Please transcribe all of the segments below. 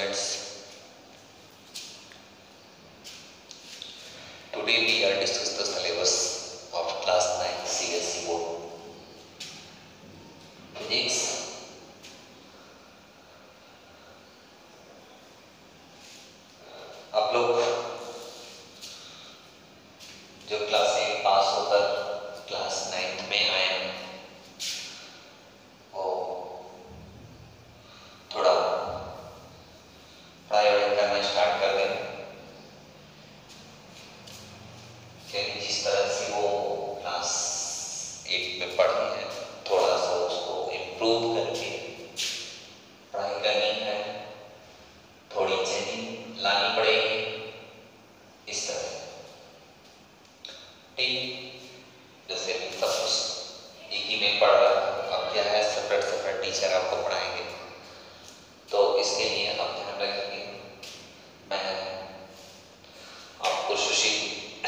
friends, today we are discuss the syllabus of class 9 CSE board physics. आप लोग जो class 8 पास होकर class 9 में आए हैं वो थोड़ा पढ़ाई करना स्टार्ट कर दें, क्योंकि जिस तरह से वो क्लास 8 में पढ़े हैं थोड़ा सा उसको इम्प्रूव करके पढ़ाई करनी है, थोड़ी चेंजिंग लानी पड़ेगी इस तरह। ठीक, जैसे सब कुछ एक ही में पढ़ रहा है, अब क्या है सेपरेट सेपरेट टीचर आपको पढ़ाएंगे, तो इसके लिए आप ध्यान रखेंगे। मैं आपको सुशील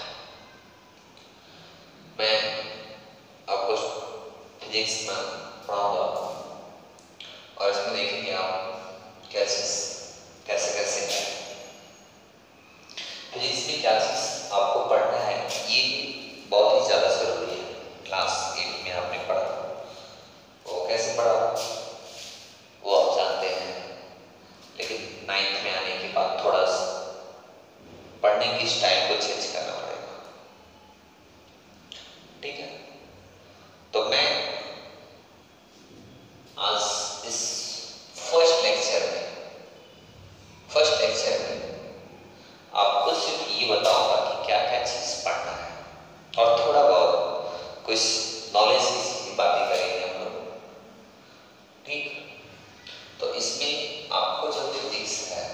मैं आपको फिजिक्स में पढ़ाऊंगा और इसमें देखेंगे आप कैसे कैसे फिजिक्स में क्या चीज आपको पढ़ना है, ये बहुत ही ज्यादा जरूरी है। क्लास 8 में आपने पढ़ा, वो कैसे पढ़ा वो आप जानते हैं, लेकिन 9th में आने के बाद थोड़ा सा पढ़ने की स्टाइल को चेंज करना पड़ेगा। ठीक है, तो मैं आज इस फर्स्ट लेक्चर में आपको सिर्फ ये बताऊंगा कि क्या क्या चीज पढ़ना है और थोड़ा बहुत कुछ नॉलेज की बातें करेंगे हम लोग। ठीक, तो इसमें आपको जो फिजिक्स है,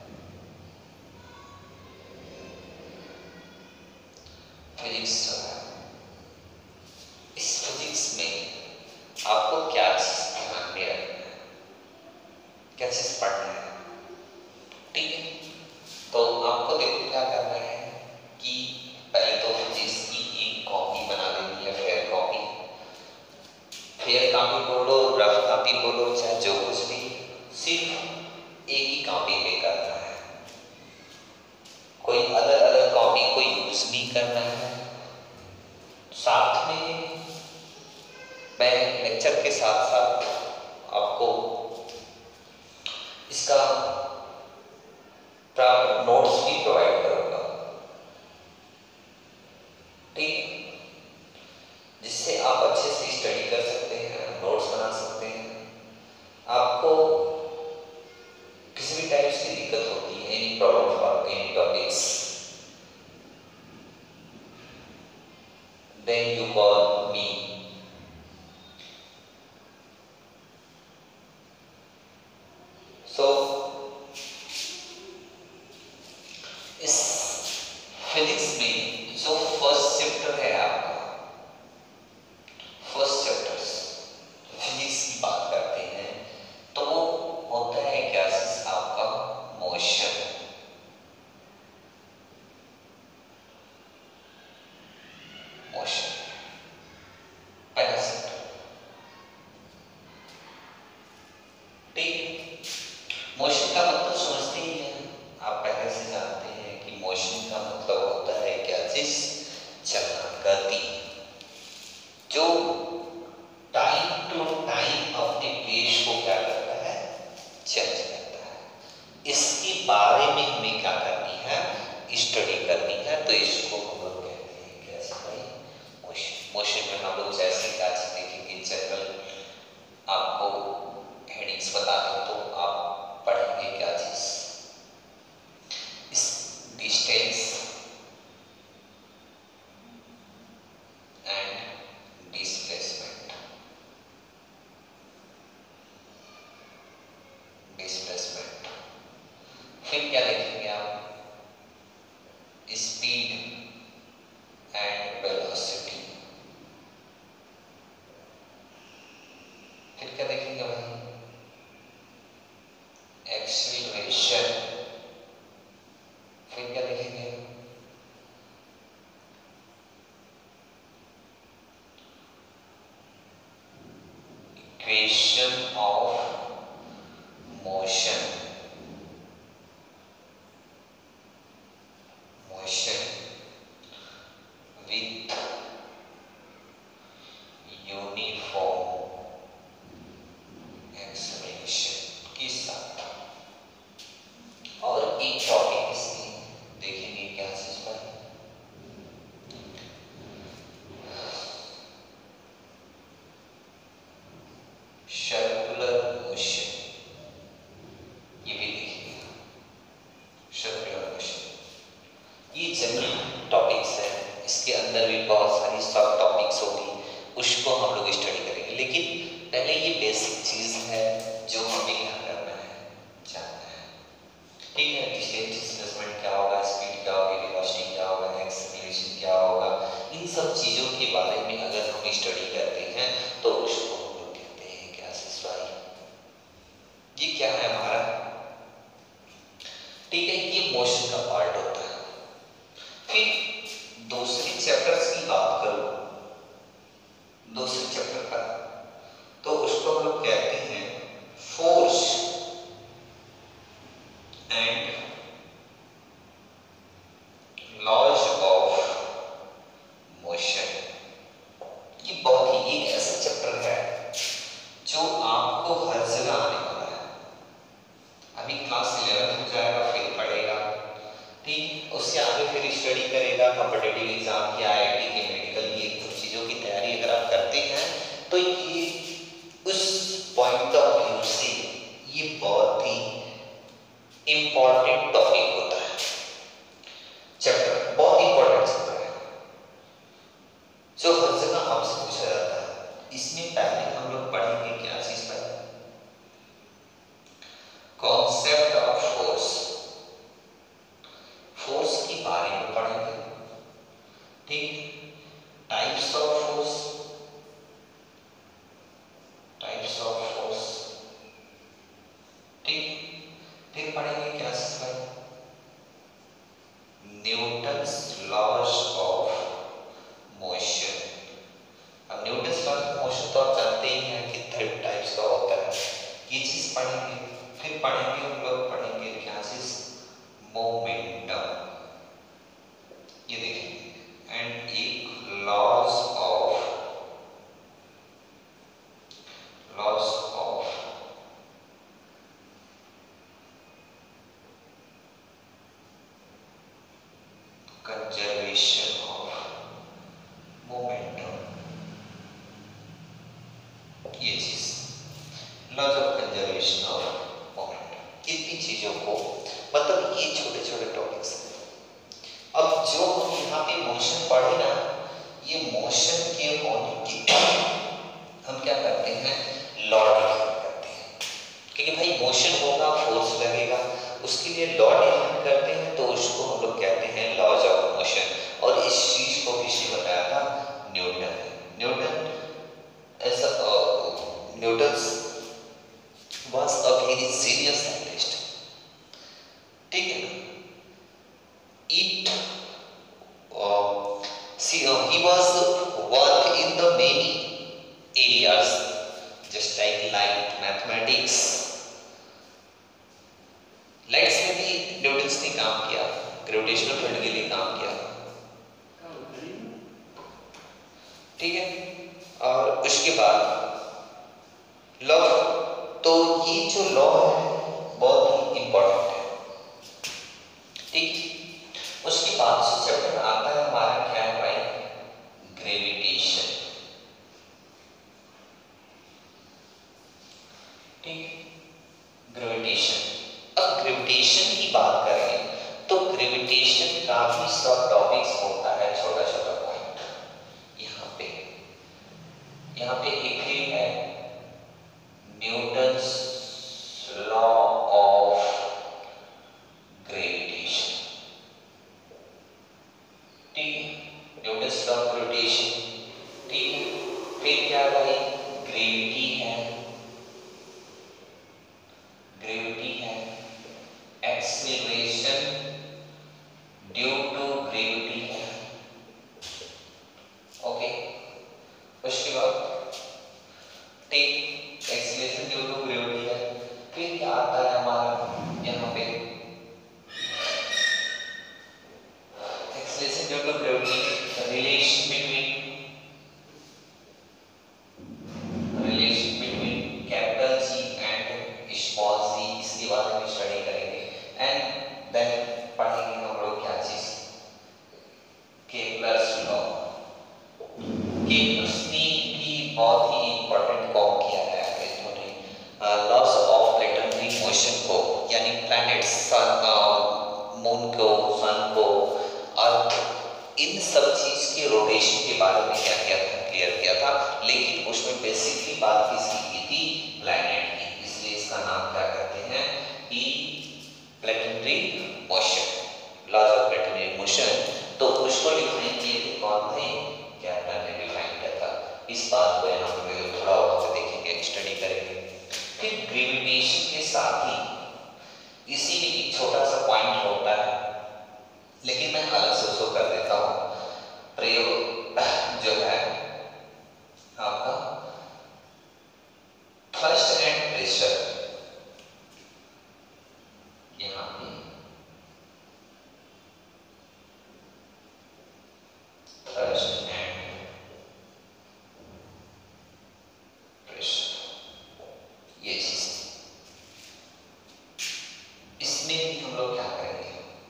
फिजिक्स जो है, इस फिजिक्स में आपको क्या चीज ध्यान में रखना है, क्या चीज पढ़ना है। ठीक है, तो आपको देखो क्या करना है कि पहले तो फिजिक्स की एक कॉपी बना लेनी है, फेयर कॉपी बोलो, रफ कॉपी बोलो, चाहे जो कुछ भी, सिर्फ एक ही कॉपी पे करना है, कोई अलग अलग कॉपी को यूज नहीं करना है। साथ में मैं लेक्चर के साथ साथ आपको इसका नोट्स भी प्रोवाइड करूंगा। ठीक, जिससे आप अच्छे से स्टडी कर सकते हैं, नोट्स बना सकते हैं। आपको किसी भी टाइप की दिक्कत होती है, any problem for any topics, then you call me. So इस फिजिक्स में जो फर्स्ट चैप्टर है आपका, फर्स्ट चैप्टर्स फिजिक्स की बात करते हैं तो वो होता है क्या चीज, आपका मोशन। मोशन पहला चैप्टर। ठीक, मोशन का मतलब समझते ही हैं आप, पहले से जानते हैं कि मोशन का मतलब होता है क्या चीज, चलना, गति, जो टाइम टू टाइम अपने पेश को क्या करता है, चेंज करता है। इसके बारे में हमें क्या करनी है, स्टडी करनी है। तो इसको हम लोग कहते हैं कैसे भाई, मोशन। मोशन में हम लोग जैसे क्या चीज देखेंगे, जनरल आपको हेडिंग्स बता दें तो आप पढ़ेंगे क्या चीज, डिस्टेंस एंड डिस्प्लेसमेंट। फिर क्या देखेंगे आप, स्पीड एंड वेलोसिटी। फिर क्या देखेंगे भाई, एक्सीलरेशन। फिर क्या देखेंगे, इक्वेशन ऑफ मोशन। टॉपिक्स है, इसके अंदर भी बहुत सारी सब टॉपिक्स होगी, उसको हम लोग स्टडी करेंगे। लेकिन पहले ये बेसिक चीज़ है जो हमें क्या करना है, जानना है। ठीक है, डिस्प्लेसमेंट क्या होगा, स्पीड क्या होगी, वेलोसिटी क्या होगा, एक्सेलरेशन क्या होगा, इन सब चीज़ों के बारे में अगर हम स्टडी करते हैं तो उसको हम लोग कहते हैं क्या सिस्वाई। ये क्या है हमारा, ठीक है, ये मोशन का पार्ट होता है। फिर दूसरे चैप्टर्स की बात करूं, दूसरे चैप्टर का, तो उसको हम लोग कहते हैं force and laws of motion. ये बहुत ही एक ऐसा चैप्टर है जो आपको हर जगह आने वाला है। अभी क्लास 11 में जाएगा, फिर पढ़ेगा, ठीक, उससे आगे फिर स्टडी करेगा, कॉम्पिटिटिव एग्जाम की, आईआईटी की, मेडिकल की, एक सब चीज़ों की तैयारी अगर आप करते हैं तो ये उस पॉइंट ऑफ व्यू से ये बहुत ही इंपॉर्टेंट टॉपिक होता है। चैप्टर बहुत इंपॉर्टेंट चैप्टर है जो हर जगह आपसे पूछा जाता है। इसमें पहले हम लोग पढ़ेंगे क्या चीज पर, कॉन्सेप्ट ऑफ फोर्स, फोर्स के बारे में पढ़ेंगे, ठीक, types of force, types of force, ठीक, फिर पढ़ेंगे क्या सिखाए, न्यूटन्स लॉज ऑफ मोशन। अब न्यूटन्स लॉज ऑफ मोशन तो आप जानते ही हैं कि 3 टाइप्स का होता है, ये चीज पढ़ेंगे। फिर पढ़ेंगे हम लोग, पढ़ेंगे क्या चीज, मोमेंटम, ये देखेंगे, एंड एक laws of conservation of momentum, ये चीज laws of conservation of momentum. इतनी चीजों को, मतलब ये छोटे छोटे टॉपिक्स हैं। अब जो हम यहाँ पे मोशन पढ़े ना, ये मोशन के होने की हम क्या करते हैं, लॉ डिफाइन करते हैं, क्योंकि भाई मोशन होगा, फोर्स लगेगा, उसके लिए लॉ डिफाइन करते हैं, तो उसको हम लोग कहते हैं लॉज ऑफ मोशन। और इस चीज को किसने बताया था, न्यूटन। न्यूटन ऐसा, Newton was a very serious scientist, ठीक है ना। It he was work in the many areas just like light, mathematics, lights में भी न्यूटन ने काम किया, ग्रेविटेशनल फील्ड के लिए काम किया, ठीक है। और उसके बाद लॉ, तो ये जो लॉ है बहुत ही इंपॉर्टेंट है, ठीक। उसके बाद चैप्टर आता है हमारा क्या है भाई, ग्रेविटेशन, ठीक, ग्रेविटेशन। अब ग्रेविटेशन की बात करें तो ग्रेविटेशन का भी सब टॉपिक्स होता है, छोटा छोटा पॉइंट। यहाँ पे एक है न्यूटन्स लॉ ऑफ ग्रेविटेशन, ठीक, न्यूटन्स लॉ ऑफ ग्रेविटेशन, ठीक। फिर क्या भाई, ग्रेविटी है, ग्रेविटी है, एक्सेलरेशन ड्यू टू ग्रेविटी है, ओके। उसके बाद ठीक, एक्सेलरेशन ड्यू टू ग्रेविटी है। फिर क्या आता है हमारा यहाँ पे, acceleration due to gravity, relation between capital G and small G, इसके बारे में स्टडी करेंगे। एंड देन पढ़ेंगे हम लोग क्या चीज, केपलर्स लॉ, कि उसने भी बहुत ही इंपॉर्टेंट काम किया है इन्होंने, लॉस ऑफ प्लेनेटरी मोशन को, यानी प्लैनेट्स, सन, मून को, सन को, अर्थ इन सब चीज के रोटेशन के बारे में क्या किया था, क्लियर किया था। लेकिन उसमें बेसिकली बात किसकी की थी, प्लैनेट की, इसलिए इसका नाम क्या कहते हैं कि planetary motion, laws of planetary motion. तो उसको डिफाइन किए थे कौन थे, कैप्टन ने डिफाइन किया था। इस बात को यहाँ पे थोड़ा और देखेंगे, स्टडी करेंगे। फिर ग्रेविटेशन के साथ ही इसी में एक छोटा सा पॉइंट होता है, लेकिन मैं अलग से उसको कर देता हूं। प्रयोग जो है आपका थ्रस्ट एंड प्रेशर, यहां पे थ्रस्ट एंड प्रेशर, ये चीज इसमें भी हम लोग क्या करेंगे,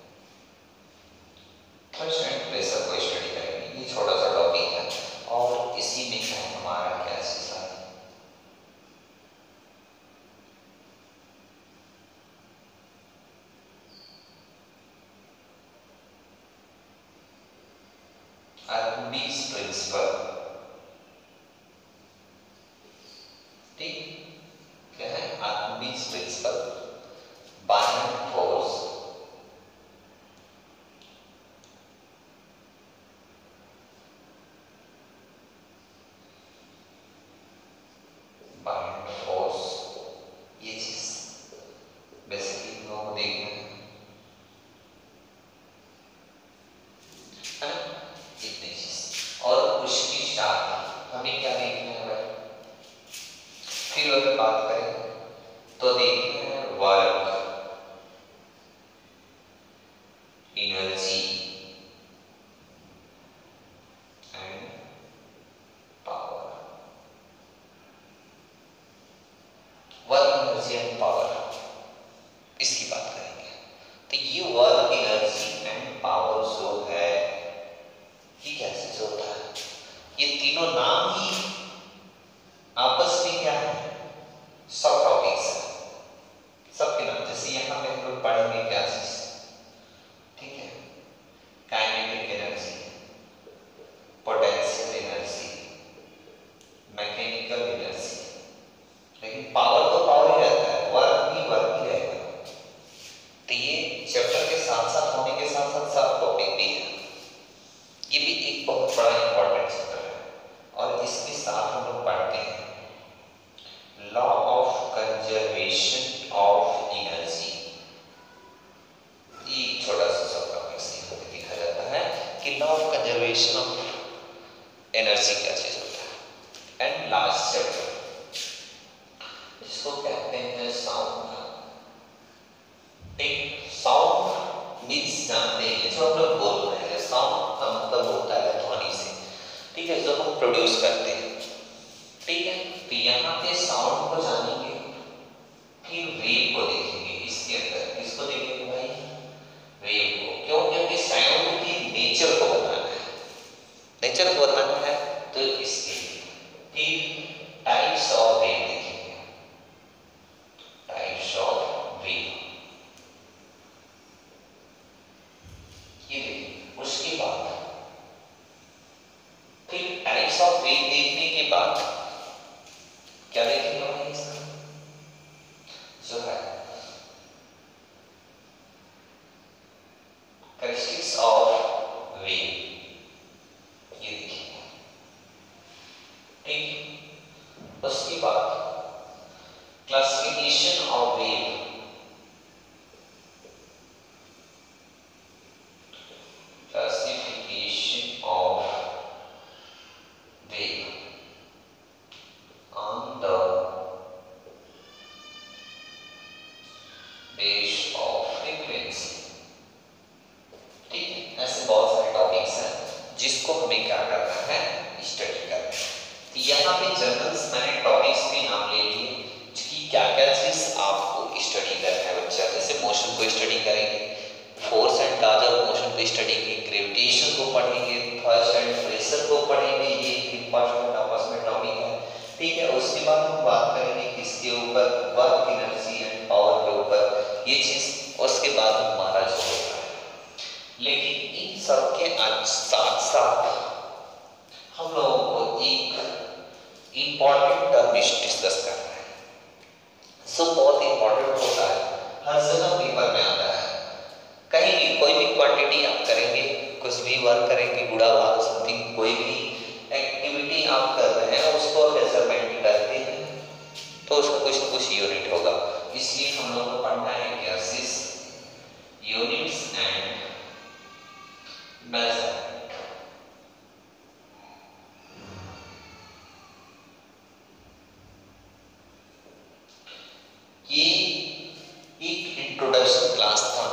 थ्रस्ट एंड प्रेशर को स्टडी करेंगे। ये छोटा सा टॉपिक है और इसी में है हमारा क्या चीज है, आर्किमिडीज प्रिंसिपल। ठीक, क्या है Archimedes principle, buoyancy force, buoyancy force, ये चीज बेसिकली हम लोगों को देखना है ना, इतनी चीज। और उसके साथ हमें क्या देखना है भाई, फिर अगर बात करें तो देखना है work, energy and power, work energy and power, इसकी बात करेंगे। तो ये वर्क एनर्जी एंड पावर जो है ये क्या चीज होता है, ये तीनों नाम ही आपस में क्या है, सब टॉपिक्स है, सबके नाम। जैसे यहां पे हम लोग पढ़ेंगे क्या चीज, ठीक है, kinetic energy, potential energy, mechanical energy, लेकिन पावर तो पावर ही रहता है, वर्क भी रहेगा। तो ये चैप्टर के साथ साथ होने के साथ साथ सब टॉपिक भी है, ये भी एक बहुत बड़ा इंपॉर्टेंट चैप्टर है। और इसके साथ हम लोग पढ़ते हैं law of conservation of energy. ये छोटा सा सब टॉपिक से लिखा जाता है कि law of conservation of energy क्या चीज होता है। एंड लास्ट चैप्टर जिसको कहते हैं साउंड। एक साउंड मीन्स जानते हैं जो हम लोग बोल रहे हैं, साउंड का मतलब होता है ध्वनि से, ठीक है, जो हम प्रोड्यूस करते हैं, ठीक है। तो यहाँ पे साउंड को जानेंगे, फिर वेव को देखेंगे, इसके अंदर इसको देखेंगे भाई, वेव को, क्यों, क्योंकि साउंड की नेचर को बताना है, नेचर को बताना है, तो इसके फिर टाइप्स ऑफ वेव देखेंगे, टाइप्स ऑफ वेव, ये देखिए। उसके बाद फिर टाइप्स ऑफ वेव देखने के बाद क्या देखेंगे भाई, इसका जो है कैरेक्टरिस्टिक्स ऑफ वेव, ये देखिए, ठीक। उसके बाद classification of wave, classification of wave on the base of frequency, ठीक है। ऐसे बहुत सारे टॉपिक्स हैं जिसको हमें क्या करना है, स्टडी करना है। तो यहाँ पे जनरल मैंने टॉपिक्स के नाम ले लिए कि क्या क्या चीज आपको स्टडी करना है बच्चा। जैसे मोशन को स्टडी करेंगे, force and laws of motion को स्टडी करेंगे, ग्रेविटेशन को पढ़ेंगे, थ्रस्ट एंड प्रेशर को पढ़ेंगे, ये इंपॉर्टेंट आपस में टॉपिक है, ठीक है। उसके बाद हम बात करेंगे किसके ऊपर, वर्क एनर्जी एंड पावर के ऊपर, ये चीज उसके बाद हमारा जो होगा। लेकिन इन सबके साथ साथ हम लोगों को एक इम्पॉर्टेंट टर्म डिस्कस करना है। बहुत इम्पॉर्टेंट होता है, हर जगह पेपर में आता है। कहीं भी कोई भी क्वांटिटी आप करेंगे, कुछ भी वर्क करेंगे, गुड़ा भाग समथिंग, कोई भी एक्टिविटी आप कर रहे हैं उसको मेजरमेंट करते हैं तो उसका कुछ न कुछ यूनिट होगा। इसलिए हम लोग को पढ़ना है गैसेस, यूनिट्स एंड मेजरमेंट। ये एक इंट्रोडक्शन क्लास था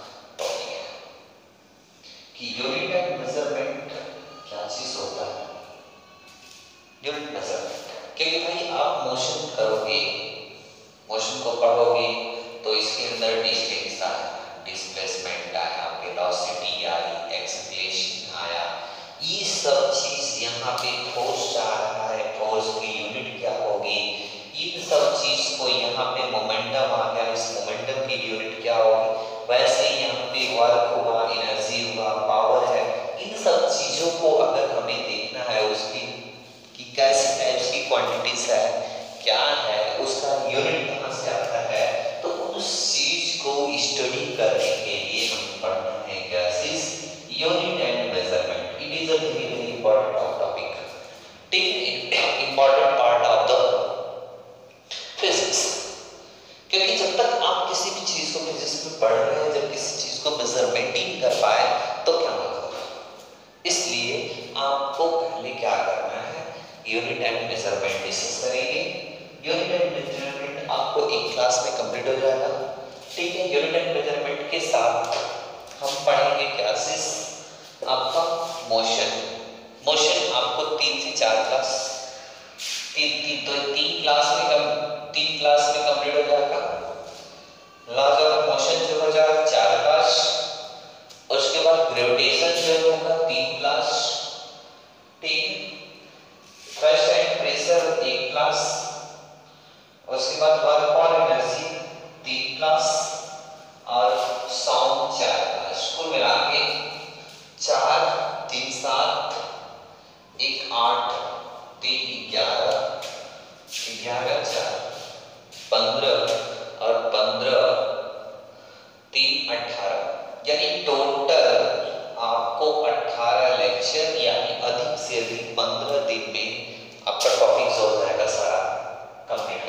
कि यूनिट एंड मेजरमेंट क्या चीज होता है। यूनिट मेजरमेंट क्योंकि भाई आप मोशन करोगे, मोशन को पढ़ोगे तो इसके अंदर डिस्टेंस आया, डिस्प्लेसमेंट आया, वेलोसिटी आई, एक्सेलरेशन आया, ये सब चीज यहाँ पे फोर्स आ रहा है, फोर्स की यूनिट क्या होगी, इन सब चीज को यहाँ पे मोमेंटम आ गया, इस मोमेंटम की यूनिट क्या होगी। वैसे यहाँ पे वर्क हुआ, एनर्जी हुआ, पावर है, इन सब चीजों को अगर हमें देखना है उसकी कि कैसे टाइप्स की क्वांटिटीज है, क्या है, उसका यूनिट कहाँ से आता है, तो उस चीज को स्टडी करने के लिए हम पढ़ना है gases, unit and measurement. It is a very very important topic, take important part of the physics. क्योंकि जब तक आप किसी भी चीज को फिजिक्स में पढ़ रहे हैं, जब किसी चीज को मेजरमेंट ही कर पाए तो क्या मतलब। इसलिए आपको पहले क्या करना है, यूनिट एंड मेजरमेंट डिस्कस करेंगे। यूनिट एंड मेजरमेंट आपको एक क्लास में कंप्लीट हो जाएगा, ठीक है। यूनिट एंड मेजरमेंट के साथ हम पढ़ेंगे गैसेस, आपका मोशन। मोशन आपको 3 से 4 क्लास, तीन क्लास में कंप्लीट हो जाएगा। लॉज ऑफ मोशन जो हो जाएगा 4 क्लास, उसके बाद ग्रेविटेशन जो होगा 3 क्लास, ठीक। थ्रस्ट एंड प्रेशर 1 क्लास, उसके बाद वर्क और एनर्जी 3 क्लास और साउंड 4 क्लास। कुल मिला के 4 3 7 1 8 3 11 11 4 15 और 15 3 18, यानी टोटल आपको 18 लेक्चर यानी अधिक से अधिक 15 दिन में आपका टॉपिक हो जाएगा सारा कंप्लीट।